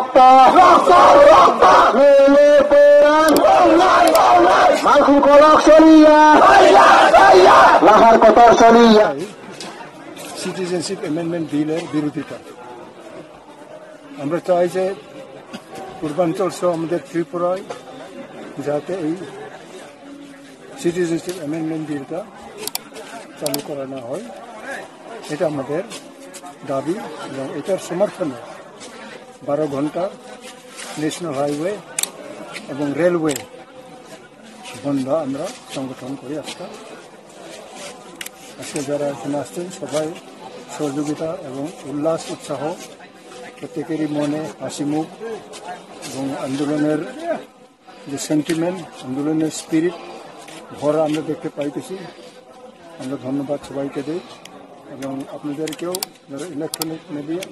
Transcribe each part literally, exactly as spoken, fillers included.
রক্ত মালখুল কলক চলিয়া লাহার কতর চলিয়া সিটিজেনশিপ অ্যামেন্ডমেন্ট বিলের বিরোধিতা। আমরা চাই যে পূর্বাঞ্চল সহ আমাদের ত্রিপুরায় যাতে এই সিটিজেনশিপ অ্যামেন্ডমেন্ট বিলটা চালু করা না হয়, এটা আমাদের দাবি। এবং এটার সমর্থনে বারো ঘন্টা ন্যাশনাল হাইওয়ে এবং রেলওয়ে বন্ধ আমরা সংগঠন করি। আজকে আজকে যারা এখানে আসছেন সবাই সহযোগিতা এবং উল্লাস উৎসাহ, প্রত্যেকেরই মনে হাসি মুখ এবং আন্দোলনের যে সেন্টিমেন্ট, আন্দোলনের স্পিরিট ভরা আমরা দেখতে পাইতেছি। আমরা ধন্যবাদ সবাইকে দিই এবং আপনাদেরকেও যারা ইলেকট্রনিক মিডিয়া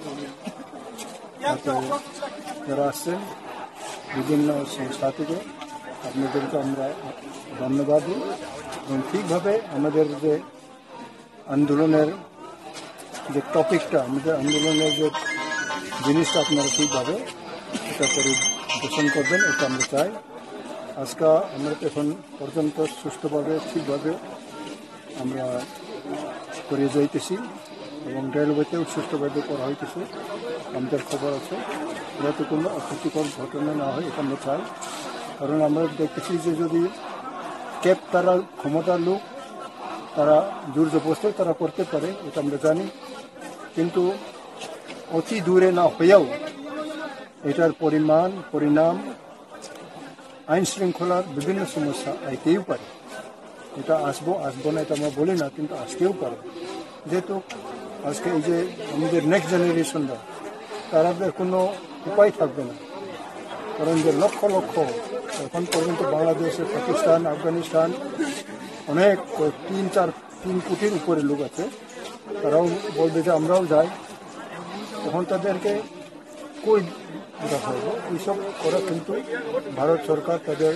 যারা আসছেন বিভিন্ন সংস্থা থেকে আপনাদেরকে আমরা ধন্যবাদ দিই। এবং ঠিকভাবে আমাদের যে আন্দোলনের যে টপিকটা, আমাদের আন্দোলনের যে জিনিসটা আপনারা ঠিকভাবে এটা পরিবেশন করবেন, এটা আমরা চাই। আজকে আমরা এখন পর্যন্ত সুষ্ঠুভাবে ঠিকভাবে আমরা করে যাইতেছি এবং রেলওয়েতেও সুষ্ঠুভাবে করা হইতেছে। আমাদের খবর আছে যাতে কোনো অপ্রীতিকর ঘটনা না হয়, এটা আমরা চাই। কারণ আমরা দেখতেছি যে যদি ক্যাব তারা ক্ষমতার লোক তারা জোর জবরদস্তি তারা করতে পারে, এটা আমরা জানি। কিন্তু অতি দূরে না হয়েও এটার পরিমাণ পরিণাম আইন শৃঙ্খলার বিভিন্ন সমস্যা আইতেও পারে। এটা আসবো আসবো না এটা আমরা বলি না, কিন্তু আসতেও পারে। যেহেতু আজকে এই যে আমাদের নেক্সট জেনারেশনরা তাদের কোনো উপায় থাকবে না। কারণ যে লক্ষ লক্ষ এখন পর্যন্ত বাংলাদেশে, পাকিস্তান, আফগানিস্তান অনেক তিন চার তিন কোটির উপরে লোক আছে, তারাও বলবে যে আমরাও যাই। তখন তাদেরকে কই দেখা হবে? এইসব করা কিন্তু ভারত সরকার তাদের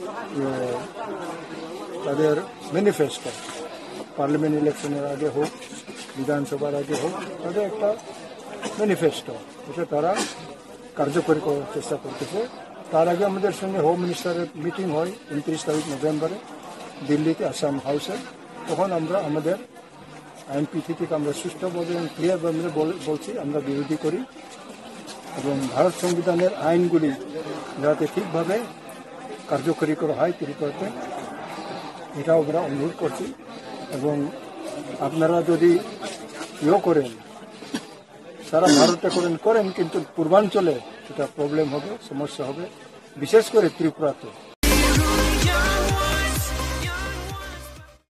তাদের ম্যানিফেস্টো, পার্লামেন্ট ইলেকশনের আগে হোক, বিধানসভার আগে হোক, তাদের একটা ম্যানিফেস্টো, এটা তারা কার্যকরী করার চেষ্টা করতেছে। তার আগে আমাদের সঙ্গে হোম মিনিস্টারের মিটিং হয় উনত্রিশ তারিখ নভেম্বরে দিল্লিতে, আসাম হাউসে। তখন আমরা আমাদের আইনপিথি থেকে আমরা সুষ্ঠুভাবে এবং ক্লিয়ারভাবে বলছি আমরা বিরোধী করি এবং ভারত সংবিধানের আইনগুলি যাতে ঠিকভাবে কার্যকরী করা হয় ত্রিপুরাতে, এটাও আমরা অনুরোধ করছি। এবং আপনারা যদি ইয়ে করেন, সারা ভারতে করেন করেন কিন্তু পূর্বাঞ্চলে এটা প্রবলেম হবে, সমস্যা হবে, বিশেষ করে ত্রিপুরাতে।